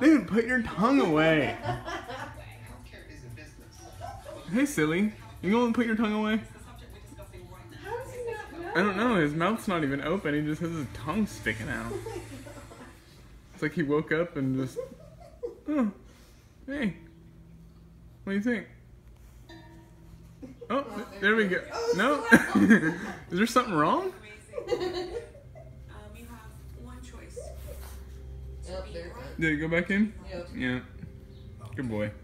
Dude, put your tongue away. Hey, silly. You gonna put your tongue away? How does he not know? I don't know. His mouth's not even open. He just has his tongue sticking out. It's like he woke up and just... Oh, hey. What do you think? Oh, there we go. No? Is there something wrong? You have one choice. Yep, there it Did it go back in? Yep. Yeah. Good boy.